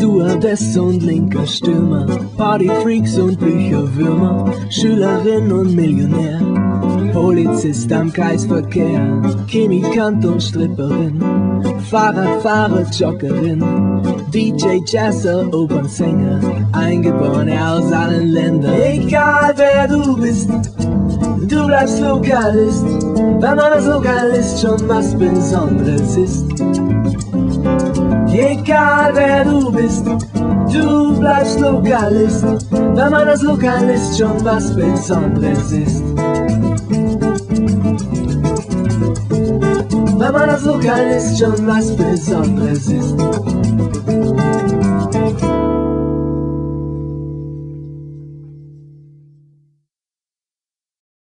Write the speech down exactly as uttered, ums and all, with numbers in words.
Stewardess und linker Stürmer, Partyfreaks und Bücherwürmer, Schülerin und Millionär, Polizist am Kreisverkehr, Chemikant und Stripperin, Fahrradfahrer, Joggerin, D J, Jazzer, Opernsänger, Eingeborene aus allen Ländern. Egal wer du bist, du bleibst Lokalist, weil man als Lokalist schon was Besonderes ist. Egal wer du bist, du bleibst Lokalist, weil man als Lokalist schon was Besonderes ist. Weil man als Lokalist schon was Besonderes ist.